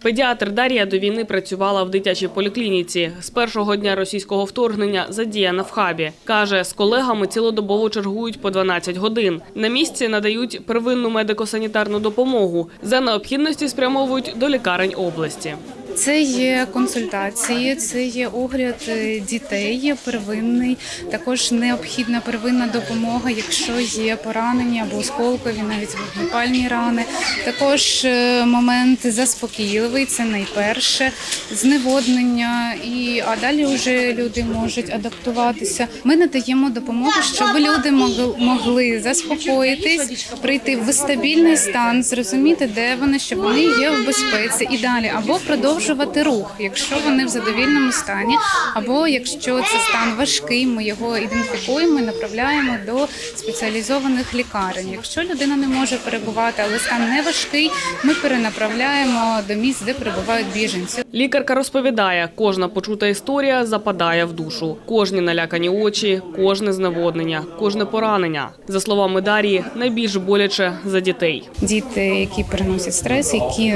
Педіатр Дар'я до війни працювала в дитячій поліклініці. З першого дня російського вторгнення задіяна в хабі. Каже, з колегами цілодобово чергують по 12 годин. На місці надають первинну медико-санітарну допомогу. За необхідності спрямовують до лікарень області. Це є консультації, це є огляд дітей первинний, також необхідна первинна допомога, якщо є поранення або осколкові, навіть вогнепальні рани. Також момент заспокійливий, це найперше, зневоднення, а далі вже люди можуть адаптуватися. Ми надаємо допомогу, щоб люди могли заспокоїтись, прийти в стабільний стан, зрозуміти, де вони, що вони є в безпеці і далі, або продовжувати рух, якщо вони в задовільному стані, або якщо це стан важкий, ми його ідентифікуємо і направляємо до спеціалізованих лікарень. Якщо людина не може перебувати, але стан не важкий, ми перенаправляємо до місць, де перебувають біженці. Лікарка розповідає, кожна почута історія западає в душу. Кожні налякані очі, кожне зневоднення, кожне поранення. За словами Дар'ї, найбільш боляче за дітей. Діти, які переносять стрес,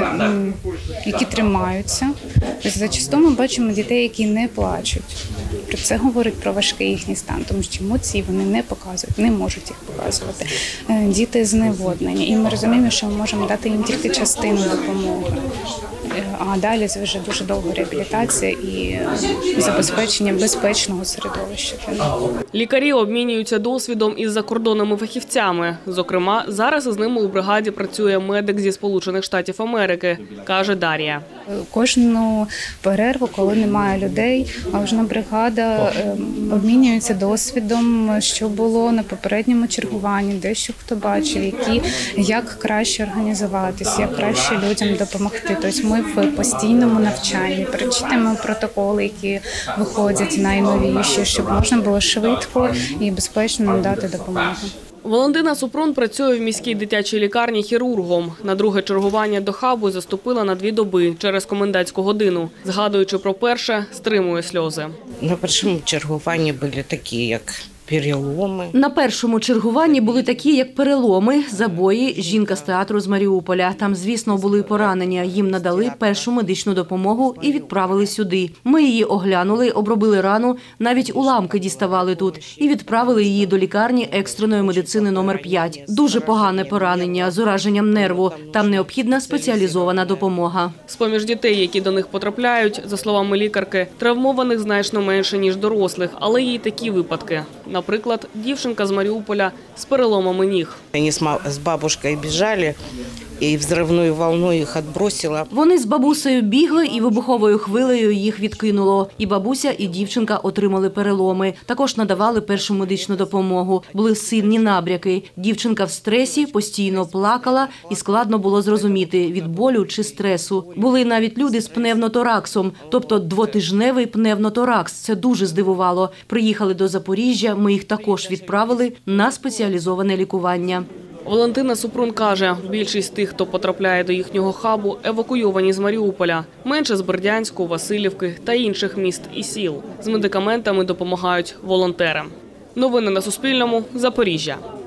які тримаються. Зачасту ми бачимо дітей, які не плачуть. Про це говорить про важкий їхній стан, тому що емоції вони не показують, не можуть їх показувати. Діти зневоднені, і ми розуміємо, що ми можемо дати їм тільки частину допомоги. А далі це вже дуже довга реабілітація і забезпечення безпечного середовища. Лікарі обмінюються досвідом із закордонними фахівцями. Зокрема, зараз із ними у бригаді працює медик зі Сполучених Штатів Америки, каже Дар'я. Кожну перерву, коли немає людей, кожна бригада обмінюється досвідом, що було на попередньому чергуванні, дещо хто бачив, як краще організуватись, як краще людям допомогти. Тобто ми в постійному навчанні, перечитуємо протоколи, які виходять найновіші, щоб можна було швидко і безпечно надати допомогу. Валентина Супрун працює в міській дитячій лікарні хірургом. На друге чергування до хабу заступила на 2 доби через комендантську годину. Згадуючи про перше, стримує сльози. На першому чергуванні були такі, як переломи. На першому чергуванні були такі, як переломи, забої, жінка з театру з Маріуполя. Там, звісно, були поранення. Їм надали першу медичну допомогу і відправили сюди. Ми її оглянули, обробили рану, навіть уламки діставали тут. І відправили її до лікарні екстреної медицини номер 5. Дуже погане поранення з ураженням нерву. Там необхідна спеціалізована допомога. З-поміж дітей, які до них потрапляють, за словами лікарки, травмованих значно менше, ніж дорослих. Але є й такі випадки. Наприклад, дівчинка з Маріуполя з переломами ніг. Вони з бабушкою біжали, і взривною волною їх відбросило. Вони з бабусею бігли, і вибуховою хвилею їх відкинуло. І бабуся, і дівчинка отримали переломи. Також надавали першу медичну допомогу. Були сильні набряки. Дівчинка в стресі, постійно плакала, і складно було зрозуміти, від болю чи стресу. Були навіть люди з пневмотораксом, тобто 2-тижневий пневмоторакс. Це дуже здивувало. Приїхали до Запоріжжя, ми їх також відправили на спеціалізоване лікування. Валентина Супрун каже, більшість тих, хто потрапляє до їхнього хабу, евакуйовані з Маріуполя. Менше з Бердянську, Василівки та інших міст і сіл. З медикаментами допомагають волонтери. Новини на Суспільному. Запоріжжя.